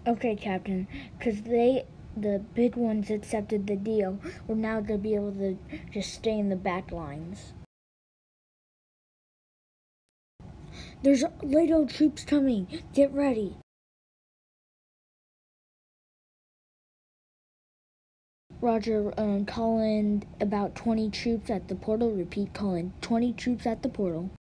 Okay, Captain, because the big ones accepted the deal. Well, now they'll be able to just stay in the back lines. There's Lato troops coming. Get ready. Roger, call in about 20 troops at the portal. Repeat, call in 20 troops at the portal.